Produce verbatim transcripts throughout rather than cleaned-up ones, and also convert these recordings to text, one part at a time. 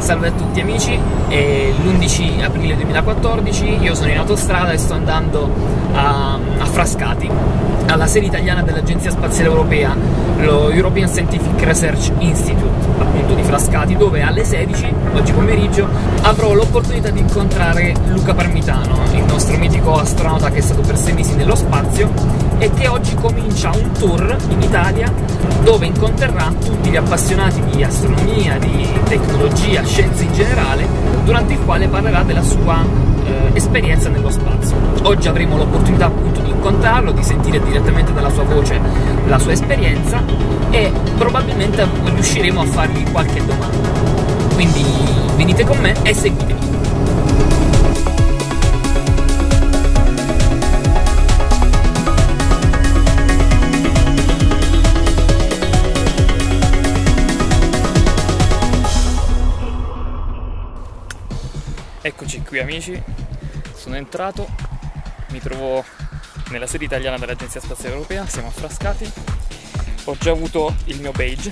Salve a tutti amici, è l'undici aprile duemilaquattordici, io sono in autostrada e sto andando a, a Frascati, alla sede italiana dell'Agenzia Spaziale Europea, lo European Scientific Research Institute, appunto di Frascati, dove alle sedici, oggi pomeriggio, avrò l'opportunità di incontrare Luca Parmitano, il nostro mitico astronauta che è stato per sei mesi nello spazio e che oggi comincia un tour in Italia dove incontrerà tutti gli appassionati di astronomia, di tecnologia, scienze in generale, durante il quale parlerà della sua eh, esperienza nello spazio. Oggi avremo l'opportunità appunto di incontrarlo, di sentire direttamente dalla sua voce la sua esperienza e probabilmente riusciremo a fargli qualche domanda. Quindi venite con me e seguitemi. Eccoci qui amici, sono entrato, mi trovo nella sede italiana dell'Agenzia Spaziale Europea, siamo a Frascati, ho già avuto il mio badge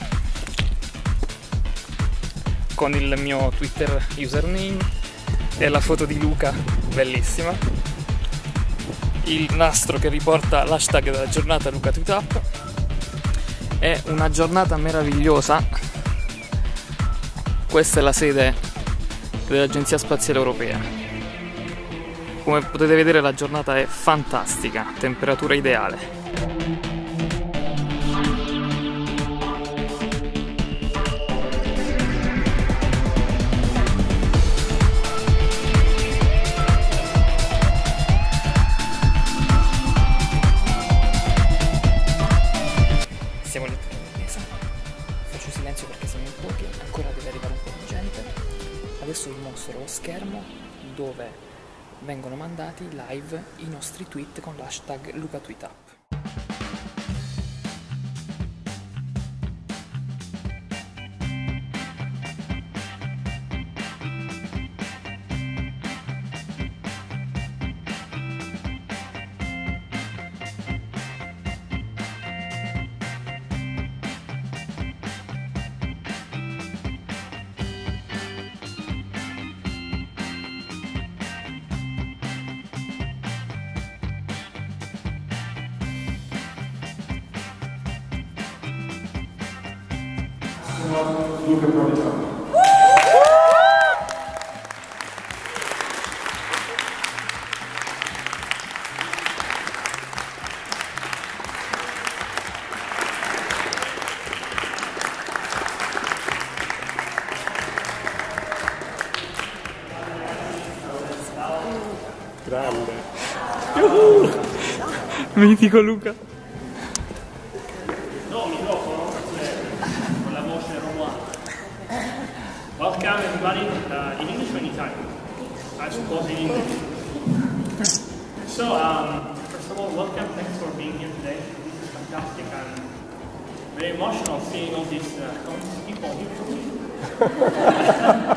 con il mio Twitter username e la foto di Luca, bellissima, il nastro che riporta l'hashtag della giornata LucaTweetUp. È una giornata meravigliosa, questa è la sede dell'Agenzia Spaziale Europea. Come potete vedere la giornata è fantastica, temperatura ideale. Siamo lì in attesa, faccio silenzio perché siamo in pochi, ancora deve arrivare un po' di gente. Adesso vi mostro lo schermo dove vengono mandati live i nostri tweet con l'hashtag LucaTweetUp. Luca Parmitano. Grande. Yuhu! Mitico Luca. Welcome everybody, uh, in English or in Italian? I suppose in English. So, um, first of all, welcome, thanks for being here today. This is fantastic. I'm very emotional seeing all these, uh, all these people here for me.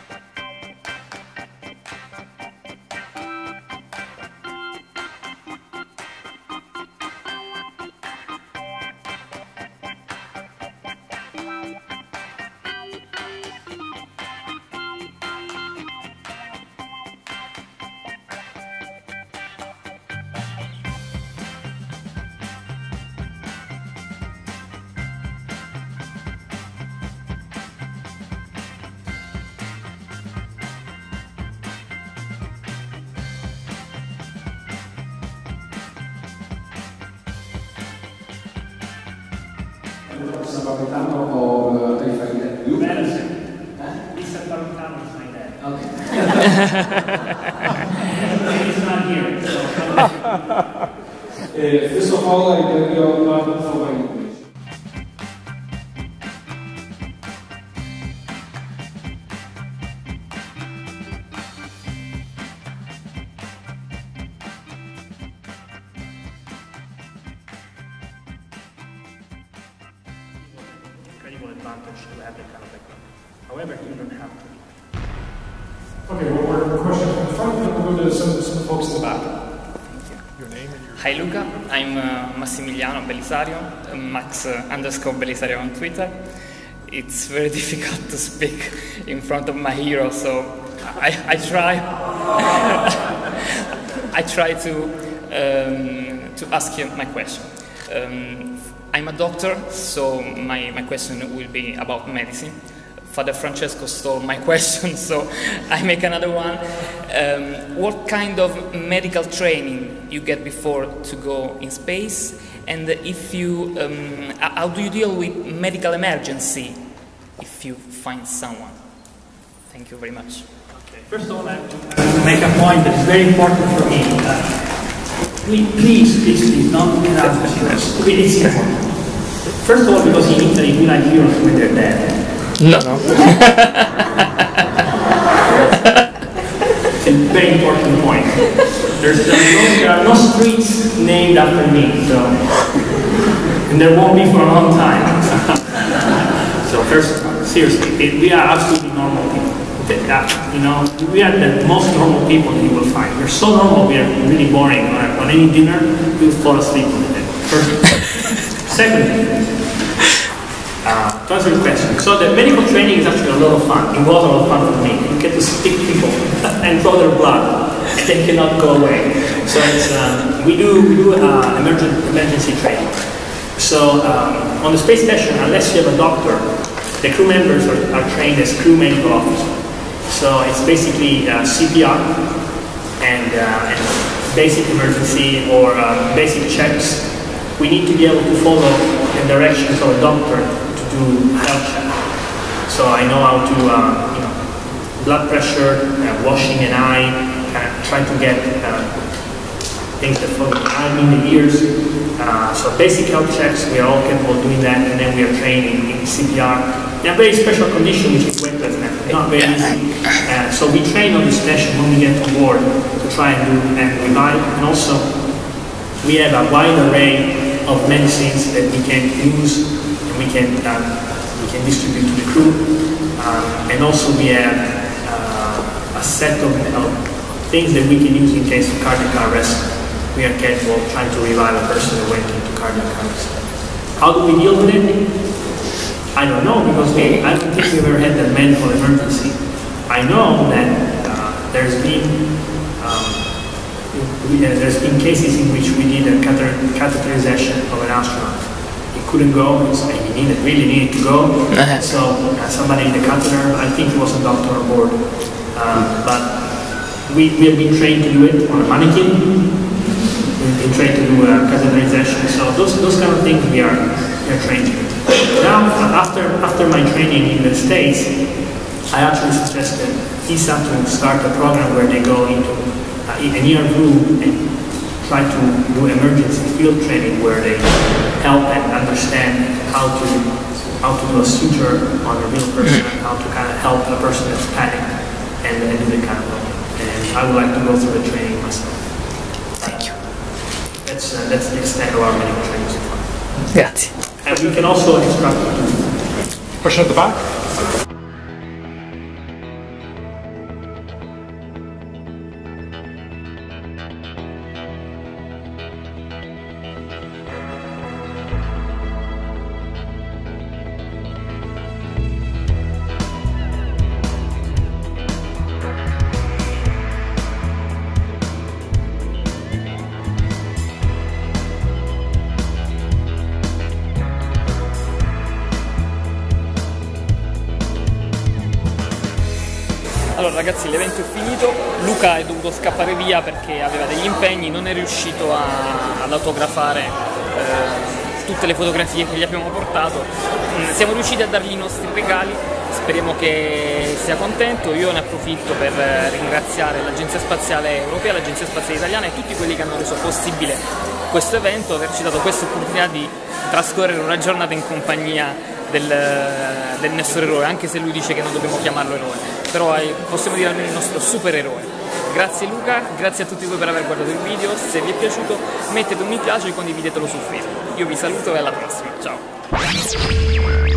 Mister Parmitano o te li fai dire? Madison. Eh? mister Parmitano is my dad. Okay. He's not here. So. uh, first of all, I beg your pardon for my English. Incredible advantage to have that kind of background. However, you don't have to. Okay, well, we're questions from the front, and we'll go to some, some folks in the back. Thank you. Your name and your... Hi Luca, I'm uh, Massimiliano Belisario, Max uh, underscore Belisario on Twitter. it's very difficult to speak in front of my hero, so I, I try I try to um, to ask you my question. Um, I'm a doctor, so my, my question will be about medicine. Father Francesco stole my question, so I make another one. Um, what kind of medical training you get before to go in space? And if you, um, how do you deal with medical emergency if you find someone? Thank you very much. Okay. First of all, I have to make a point that is very important for me. Uh, please, please, please, please, don't get out of heroes. It's important. First of all, because in Italy we like heroes when they're dead. No, no. It's a very important point. There's, there's no, there are no streets named after me, so, and there won't be for a long time. So first, seriously, it, we are absolutely normal people. That, you know, we are the most normal people you will find. We're so normal, we are really boring. On, on any dinner, we'll fall asleep on it. First. Secondly, Uh, to answer your question, so the medical training is actually a lot of fun. It was a lot of fun for me. You get to stick people and draw their blood, and they cannot go away. So it's, um, we do we do uh, emergency emergency training. So um, on the space station, unless you have a doctor, the crew members are, are trained as crew medical officers. So it's basically uh, C P R and, uh, and basic emergency or uh, basic checks. We need to be able to follow the directions of a doctor do health check. So I know how to, uh, you know, blood pressure, uh, washing an eye, kind of try to get uh, things that follow the eye in the ears. Uh, so basic health checks, we are all capable of doing that, and then we are training in C P R in a very special condition, which is weightless, not very easy. Uh, so we train on this station when we get on board to try and do and revive, and also we have a wide array of medicines that we can use. We can uh, we can distribute to the crew, um, and also we have uh, a set of, of things that we can use in case of cardiac arrest. We are capable of trying to revive a person who went into cardiac arrest. How do we deal with it? I don't know, because we, I don't think we've ever had a medical emergency. I know that uh, there's been um, we, uh, there's been cases in which we did a catheter catheterization of an astronaut. Couldn't go, so he needed, really needed to go, uh-huh. So uh, somebody in the catheter, I think he was a doctor on board, um, but we, we have been trained to do it on a mannequin, we've been trained to do uh, catheterization, so those, those kind of things we are, we are trained to do. Now, after, after my training in the States, I actually suggested E S A to start a program where they go into uh, an E R room and try to do emergency field training where they help and understand how to how to do a suture on a real person, how to kind of help a person that's panicked, and, and do the kind of thing. And I would like to go through the training myself. Thank you. That's uh, that's the extent of our medical training so far. Grazie. And we can also instruct. Question at the back. Allora ragazzi, l'evento è finito, Luca è dovuto scappare via perché aveva degli impegni, non è riuscito a, ad autografare eh, tutte le fotografie che gli abbiamo portato. Siamo riusciti a dargli i nostri regali, speriamo che sia contento. Io ne approfitto per ringraziare l'Agenzia Spaziale Europea, l'Agenzia Spaziale Italiana e tutti quelli che hanno reso possibile questo evento, averci dato questa opportunità di trascorrere una giornata in compagnia del, del nostro eroe, anche se lui dice che non dobbiamo chiamarlo eroe, però è, possiamo dire almeno il nostro supereroe. Grazie Luca, grazie a tutti voi per aver guardato il video, se vi è piaciuto mettete un mi piace e condividetelo su Facebook. Io vi saluto e alla prossima, ciao!